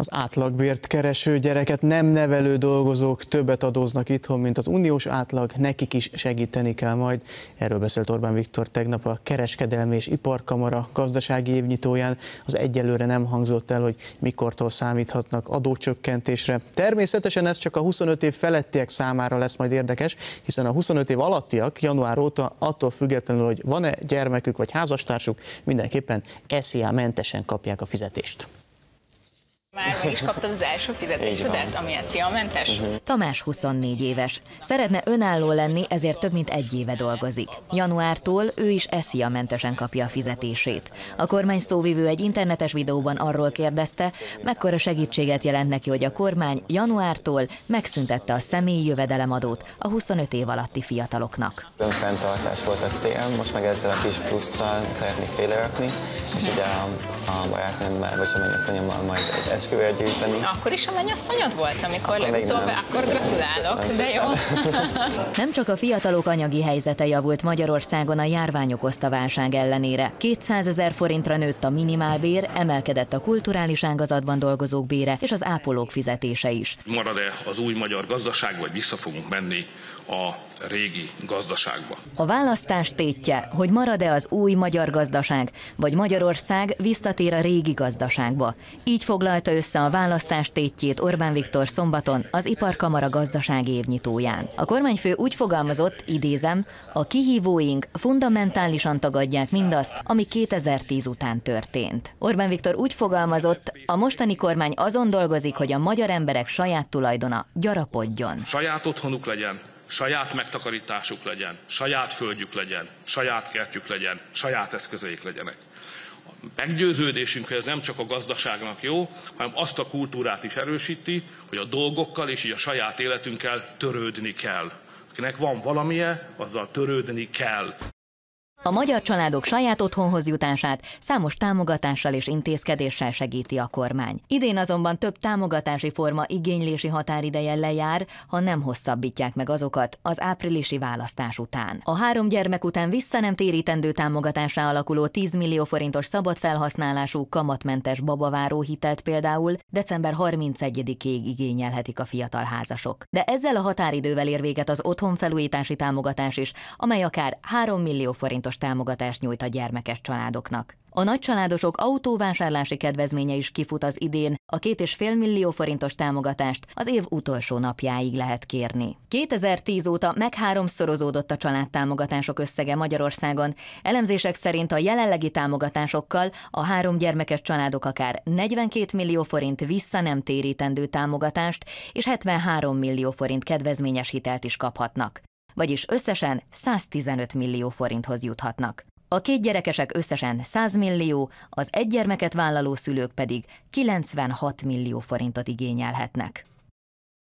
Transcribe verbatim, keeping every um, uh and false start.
Az átlagbért kereső gyereket nem nevelő dolgozók többet adóznak itthon, mint az uniós átlag, nekik is segíteni kell majd. Erről beszélt Orbán Viktor tegnap a Kereskedelmi és Iparkamara gazdasági évnyitóján. Az egyelőre nem hangzott el, hogy mikortól számíthatnak adócsökkentésre. Természetesen ez csak a huszonöt év felettiek számára lesz majd érdekes, hiszen a huszonöt év alattiak január óta attól függetlenül, hogy van-e gyermekük vagy házastársuk, mindenképpen es zé á-mentesen kapják a fizetést. Már meg is kaptad az első fizetésedet, ami es zé á-mentes? Uh-huh. Tamás huszonnégy éves. Szeretne önálló lenni, ezért több mint egy éve dolgozik. Januártól ő is es zé á-mentesen kapja a fizetését. A kormány szóvivő egy internetes videóban arról kérdezte, mekkora segítséget jelent neki, hogy a kormány januártól megszüntette a személyi jövedelemadót a huszonöt év alatti fiataloknak. Önfenntartás volt a cél, most meg ezzel a kis plusszal szeretnék félrerakni, és ugye a, a barátnőmmel, vagy a mennyasszonyommal majd egy esküvőt gyűjteni. Akkor is a mennyasszonyod volt, amikor akkor legutóbb, akkor gratulálok, de jó. Nem csak a fiatalok anyagi helyzete javult Magyarországon a járvány okozta válság ellenére. kétszázezer forintra nőtt a minimálbér, emelkedett a kulturális ágazatban dolgozók bére és az ápolók fizetése is. Marad-e az új magyar gazdaság, vagy vissza fogunk menni a régi gazdaságba? A választás tétje, hogy marad-e az új magyar gazdaság, vagy Magyarország visszatér a régi gazdaságba. Így foglalta össze a választás tétjét Orbán Viktor szombaton az Iparkamara gazdasági évnyitóján. A kormányfő úgy fogalmazott, idézem, a kihívóink fundamentálisan tagadják mindazt, ami kétezer-tíz után történt. Orbán Viktor úgy fogalmazott, a mostani kormány azon dolgozik, hogy a magyar emberek saját tulajdona gyarapodjon. Saját otthonuk legyen, saját megtakarításuk legyen, saját földjük legyen, saját kertjük legyen, saját eszközeik legyenek. A meggyőződésünk, hogy ez nem csak a gazdaságnak jó, hanem azt a kultúrát is erősíti, hogy a dolgokkal és így a saját életünkkel törődni kell. Akinek van valamije, azzal törődni kell. A magyar családok saját otthonhoz jutását számos támogatással és intézkedéssel segíti a kormány. Idén azonban több támogatási forma igénylési határideje lejár, ha nem hosszabbítják meg azokat az áprilisi választás után. A három gyermek után vissza nem térítendő támogatásra alakuló tíz millió forintos szabad felhasználású kamatmentes babaváró hitelt például december harmincegyedikéig igényelhetik a fiatal házasok. De ezzel a határidővel ér véget az otthonfelújítási támogatás is, amely akár három millió forintos támogatást nyújt a gyermekes családoknak. A nagycsaládosok autóvásárlási kedvezménye is kifut az idén, a két és fél millió forintos támogatást az év utolsó napjáig lehet kérni. kétezer-tíz óta megháromszorozódott a családtámogatások összege Magyarországon. Elemzések szerint a jelenlegi támogatásokkal a három gyermekes családok akár negyvenkét millió forint vissza nem térítendő támogatást és hetvenhárom millió forint kedvezményes hitelt is kaphatnak. Vagyis összesen száztizenöt millió forinthoz juthatnak. A két gyerekesek összesen száz millió, az egy gyermeket vállaló szülők pedig kilencvenhat millió forintot igényelhetnek.